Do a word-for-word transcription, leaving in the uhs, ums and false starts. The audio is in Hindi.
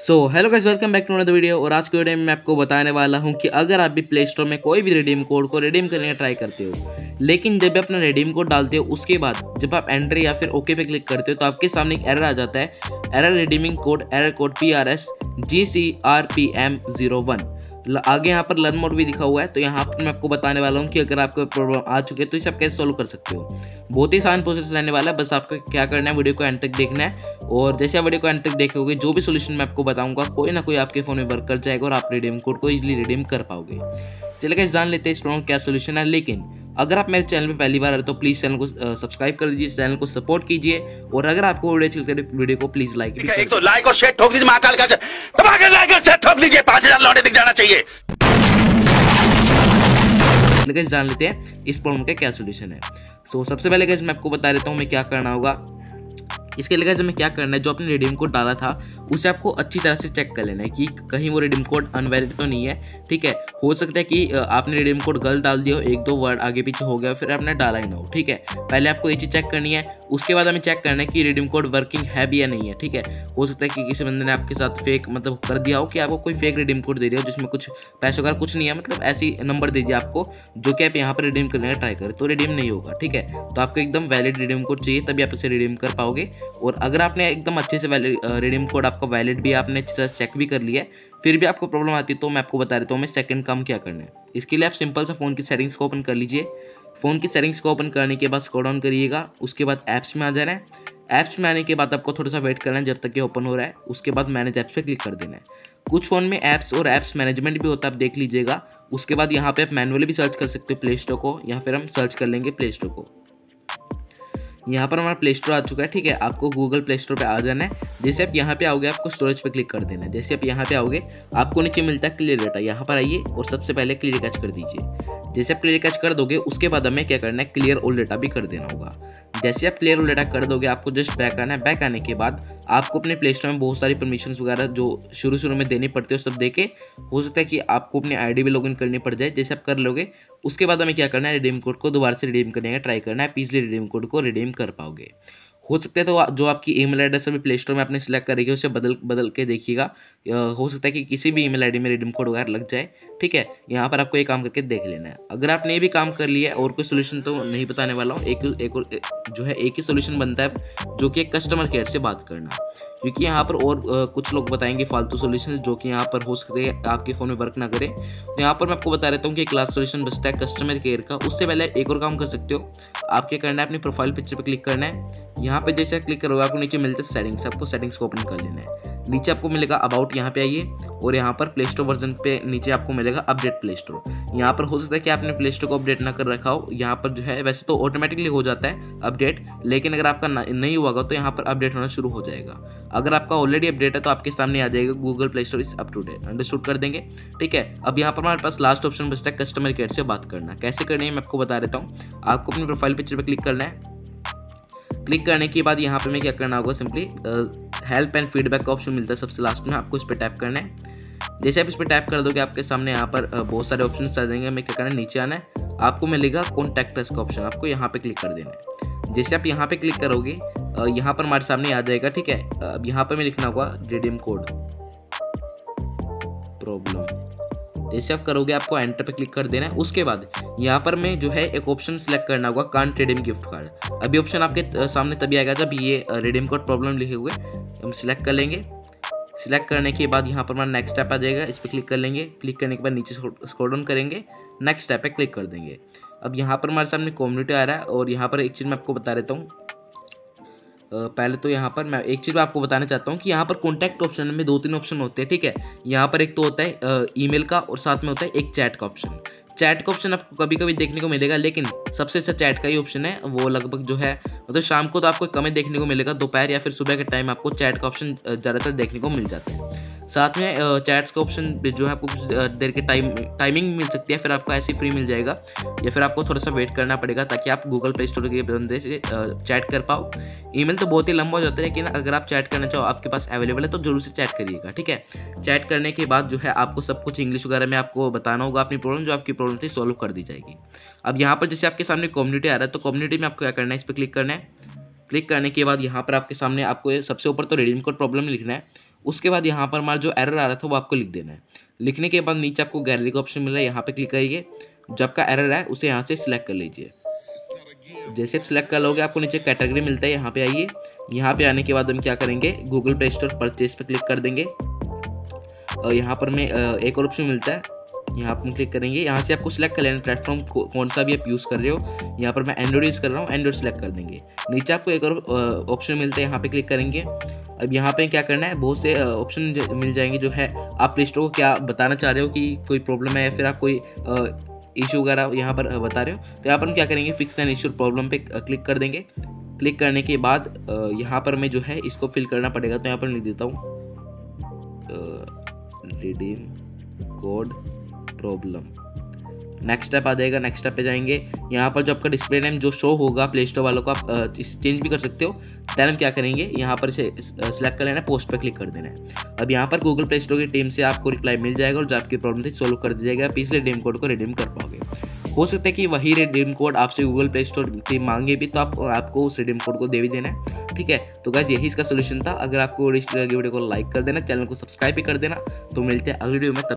So hello guys, welcome back to another video. और आज के वीडियो में मैं आपको बताने वाला हूं कि अगर आप भी प्ले स्टोर में कोई भी रिडीम कोड को रिडीम करने का ट्राई करते हो, लेकिन जब आप अपना रिडीम कोड डालते हो उसके बाद जब आप एंटर या फिर ओके पे क्लिक करते हो तो आपके सामने एक एरर आ जाता है। Error redeeming code error code P R S G C R P M zero one. आगे यहाँ पर लर्न मोड भी दिखा हुआ है। तो यहाँ पर मैं आपको बताने वाला हूँ कि अगर आपको प्रॉब्लम आ चुके हैं तो इसे आप कैसे सोल्व कर सकते हो। बहुत ही आसान प्रोसेस रहने वाला है, बस आपको क्या करना है, वीडियो को एंड तक देखना है। और जैसे आप वीडियो को एंड तक देखोगे जो भी सोल्यूशन मैं आपको बताऊंगा कोई ना कोई आपके फोन में वर्क कर जाएगा और आप रिडीम कोड को इजीली रिडीम कर पाओगे। चलिए गाइस, जान लेते हैं इस प्रॉब्लम क्या सोल्यूशन है। लेकिन अगर आप मेरे चैनल पे पहली बार आए तो प्लीज चैनल को सब्सक्राइब कर दीजिए, चैनल को सपोर्ट कीजिए। और अगर आपको वीडियो अच्छी लगती है वीडियो को प्लीज लाइक भी एक तो लाइक और शेयर ठोक दीजिए, महाकाल का दबा के लाइक और शेयर ठोक दीजिए, पांच हजार लौटे दिख जाना चाहिए। गाइस, जान लेते हैं इस प्रॉब्लम का क्या सोल्यूशन है। सो so, सबसे पहले गाइस मैं आपको बता देता हूँ मैं क्या करना होगा। इसके लिए गाइस हमें क्या करना है, जो आपने रिडीम कोड डाला था उसे आपको अच्छी तरह से चेक कर लेना है कि कहीं वो रिडीम कोड अनवैलिड तो नहीं है। ठीक है, हो सकता है कि आपने रिडीम कोड गलत डाल दिया हो, एक दो वर्ड आगे पीछे हो गया फिर आपने डाला ही ना हो। ठीक है, पहले आपको ये चीज़ चेक करनी है। उसके बाद हमें चेक करना है कि रिडीम कोड वर्किंग है भी या नहीं है। ठीक है, हो सकता है कि किसी बंदे ने आपके साथ फेक मतलब कर दिया हो कि आपको कोई फेक रिडीम कोड दे दिया हो जिसमें कुछ पैसे वगैरह कुछ नहीं है, मतलब ऐसी नंबर दे दिया आपको जो कि आप यहाँ पर रिडीम करने का ट्राई करें तो रिडीम नहीं होगा। ठीक है, तो आपको एकदम वैलिड रिडीम कोड चाहिए तभी आप इसे रिडीम कर पाओगे। और अगर आपने एकदम अच्छे से वैलिड रिडीम कोड आपका वैलिड भी आपने अच्छी तरह चेक भी कर लिया है फिर भी आपको प्रॉब्लम आती है तो मैं आपको बता देता हूँ मैं सेकंड काम क्या करना है। इसके लिए आप सिंपल सा फ़ोन की सेटिंग्स को ओपन कर लीजिए। फ़ोन की सेटिंग्स को ओपन करने के बाद स्क्रॉल डाउन करिएगा, उसके बाद ऐप्स में आ जाना है। ऐप्स में आने के बाद आपको थोड़ा सा वेट करना है जब तक ये ओपन हो रहा है। उसके बाद मैनेज ऐप्स पे क्लिक कर देना है। कुछ फ़ोन में ऐप्स और ऐप्स मैनेजमेंट भी होता है, आप देख लीजिएगा। उसके बाद यहाँ पे आप मैनुअली भी सर्च कर सकते हो प्ले स्टोर को, या फिर हम सर्च कर लेंगे प्ले स्टोर को। यहाँ पर हमारा प्ले स्टोर आ चुका है। ठीक है, आपको गूगल प्ले स्टोर पे आ जाना है। जैसे आप यहाँ पे आओगे आपको स्टोरेज पे क्लिक कर देना है। जैसे आप यहाँ पे आओगे आपको नीचे मिलता है क्लियर डाटा, यहाँ पर आइए और सबसे पहले क्लियर कैच कर दीजिए। जैसे आप क्लियर कैच कर दोगे उसके बाद हमें क्या करना है, क्लियर ऑल डाटा भी कर देना होगा। जैसे आप क्लियर ऑल डाटा कर दोगे आपको जस्ट बैक आना है। बैक आने के बाद आपको अपने प्ले स्टोर में बहुत सारी परमिशंस वगैरह जो शुरू शुरू में देनी पड़ती है सब देके हो सकता है कि आपको अपनी आईडी भी लॉगिन करनी पड़ जाए। जैसे आप कर लोगे उसके बाद हमें क्या करना है, रिडीम कोड को दोबारा से रिडीम करने का ट्राई करना है। इजीली रिडीम कोड को रिडीम कर पाओगे। हो सकता है तो जो आपकी ईमेल एड्रेस अभी प्ले स्टोर में आपने सिलेक्ट करेगी उसे बदल बदल के देखिएगा। हो सकता है कि किसी भी ईमेल आईडी में रिडीम कोड वगैरह लग जाए। ठीक है, यहाँ पर आपको ये काम करके देख लेना है। अगर आपने ये भी काम कर लिया है और कोई सोल्यूशन तो नहीं बताने वाला हूँ, एक एक और जो है एक ही सोल्यूशन बनता है जो कि कस्टमर केयर से बात करना, क्योंकि यहाँ पर और आ, कुछ लोग बताएंगे फालतू सोल्यूशन जो कि यहाँ पर हो सकते हैं आपके फ़ोन में वर्क ना करें। तो यहाँ पर मैं आपको बता देता हूँ कि एक लास्ट सोल्यूशन बचता है कस्टमर केयर का। उससे पहले एक और काम कर सकते हो, आप क्या करना है, अपनी प्रोफाइल पिक्चर पर क्लिक करना है। यहाँ पे जैसे क्लिक करोगे आपको नीचे मिलते हैं सेटिंग्स, आपको सेटिंग्स को ओपन कर लेना है। नीचे आपको मिलेगा अबाउट, यहाँ पे आइए और यहाँ पर प्ले स्टोर वर्जन पे नीचे आपको मिलेगा अपडेट प्ले स्टोर। यहाँ पर हो सकता है कि आपने प्ले स्टोर को अपडेट ना कर रखा हो। यहाँ पर जो है वैसे तो ऑटोमेटिकली हो जाता है अपडेट, लेकिन अगर आपका नहीं हुआ तो यहाँ पर अपडेट होना शुरू हो जाएगा। अगर आपका ऑलरेडी अपडेट है तो आपके सामने आ जाएगा Google Play Store is up to date. Understood कर देंगे। ठीक है, अब यहाँ पर हमारे पास लास्ट ऑप्शन बचता है कस्टमर केयर से बात करना। कैसे करनी है मैं आपको बता देता हूँ। आपको अपनी प्रोफाइल पिक्चर पर क्लिक करना है। क्लिक करने के बाद यहाँ पे मैं क्या करना होगा, सिंपली हेल्प एंड फीडबैक का ऑप्शन मिलता है सबसे लास्ट में, आपको इस पर टैप करना है। जैसे आप इस पर टैप कर दोगे आपके सामने यहाँ पर बहुत सारे ऑप्शन आ जाएंगे। हमें क्या करना है, नीचे आना है, आपको मिलेगा कॉन्टैक्ट अस का ऑप्शन, आपको यहाँ पे क्लिक कर देना है। जैसे आप यहाँ पे क्लिक करोगे यहाँ पर हमारे सामने आ जाएगा। ठीक है, अब यहाँ पर मैं लिखना होगा रिडीम कोड प्रॉब्लम। जैसे आप करोगे आपको एंटर पे क्लिक कर देना है। उसके बाद यहाँ पर मैं जो है एक ऑप्शन सिलेक्ट करना होगा, कांट रिडीम गिफ्ट कार्ड। अभी ऑप्शन आपके सामने तभी आएगा जब ये रिडीम कोड प्रॉब्लम लिखे हुए हम सिलेक्ट कर लेंगे। सिलेक्ट करने के बाद यहाँ पर हमारा नेक्स्ट स्टेप आ जाएगा, इस पर क्लिक कर लेंगे। क्लिक करने के बाद नीचे स्क्रॉल डाउन करेंगे, नेक्स्ट स्टेप पे क्लिक कर देंगे। अब यहाँ पर हमारे सामने कम्युनिटी आ रहा है और यहाँ पर एक चीज़ मैं आपको बता देता हूँ। पहले तो यहाँ पर मैं एक चीज़ आपको बताना चाहता हूँ कि यहाँ पर कॉन्टैक्ट ऑप्शन में दो तीन ऑप्शन होते हैं। ठीक है, यहाँ पर एक तो होता है ईमेल का और साथ में होता है एक चैट का ऑप्शन। चैट का ऑप्शन आपको कभी कभी देखने को मिलेगा, लेकिन सबसे अच्छा चैट का ही ऑप्शन है। वो लगभग जो है मतलब शाम को तो आपको कम ही देखने को मिलेगा, दोपहर या फिर सुबह के टाइम आपको चैट का ऑप्शन ज़्यादातर देखने को मिल जाता है। साथ में चैट्स का ऑप्शन जो है आपको कुछ देर के टाइम टाइमिंग मिल सकती है, फिर आपको ऐसे फ्री मिल जाएगा, या फिर आपको थोड़ा सा वेट करना पड़ेगा ताकि आप गूगल प्ले स्टोर के बंदे से चैट कर पाओ। ईमेल तो बहुत ही लंबा हो जाता है, लेकिन अगर आप चैट करना चाहो आपके पास अवेलेबल है तो जरूर से चैट करिएगा। ठीक है, चैट करने के बाद जो है आपको सब कुछ इंग्लिश वगैरह में आपको बताना होगा अपनी प्रॉब्लम, जो आपकी प्रॉब्लम थी सॉल्व कर दी जाएगी। अब यहाँ पर जैसे आपके सामने कम्युनिटी आ रहा है तो कम्युनिटी में आपको क्या करना है, इस पर क्लिक करना है। क्लिक करने के बाद यहाँ पर आपके सामने आपको सबसे ऊपर तो रिडीम कोड प्रॉब्लम लिखना है, उसके बाद यहाँ पर हमारा जो एरर आ रहा था वो आपको लिख देना है। लिखने के बाद नीचे आपको गैलरी का ऑप्शन मिल रहा है, यहाँ पे क्लिक करिए। जो आपका एरर है उसे यहाँ से सिलेक्ट कर लीजिए। जैसे आप सिलेक्ट कर लोगे आपको नीचे कैटेगरी मिलता है, यहाँ पे आइए। यहाँ पे आने के बाद हम क्या करेंगे, गूगल प्ले स्टोर परचेज पे क्लिक कर देंगे। और यहाँ पर में एक और ऑप्शन मिलता है, यहाँ पर क्लिक करेंगे। यहाँ से आपको सिलेक्ट कर लेना प्लेटफॉर्म कौन सा भी आप यूज़ कर रहे हो। यहाँ पर मैं एंड्रॉइड यूज़ कर रहा हूँ, एंड्रॉइड सेलेक्ट कर देंगे। नीचे आपको एक और ऑप्शन मिलता है, यहाँ पे क्लिक करेंगे। अब यहाँ पे क्या करना है, बहुत से ऑप्शन मिल जाएंगे जो है आप प्ले स्टोर को क्या बताना चाह रहे हो कि कोई प्रॉब्लम है या फिर आप कोई इशू वगैरह यहाँ पर बता रहे हो। तो यहाँ पर हम क्या करेंगे, फिक्स एंड इशू प्रॉब्लम पे क्लिक कर देंगे। क्लिक करने के बाद यहाँ पर मैं जो है इसको फिल करना पड़ेगा। तो यहाँ पर लिख देता हूँ redeem code problem. Next step आ जाएगा। नेक्स्ट स्टेप पे जाएंगे। यहाँ पर जो आपका डिस्प्ले नेम जो शो होगा प्ले स्टोर वालों को आप चेंज भी कर सकते हो। देन हम क्या करेंगे, यहाँ पर से सिलेक्ट कर लेना है, पोस्ट पे क्लिक कर देना है। अब यहाँ पर गूगल प्ले स्टोर की टीम से आपको रिप्लाई मिल जाएगा और जो आपकी प्रॉब्लम थी सोल्व कर दी जाएगा। आप इसलिए रिडीम कोड को रिडीम कर पाओगे। हो सकता है कि वही रिडीम कोड आपसे गूगल प्ले स्टोर टीम मांगे भी, तो आप आपको उस रिडीम कोड को दे भी देना है। ठीक है, तो गाइस यही इसका सोल्यूशन था। अगर आपको वीडियो को लाइक कर देना, चैनल को सब्सक्राइब भी कर देना। तो मिलते हैं अगली वीडियो में।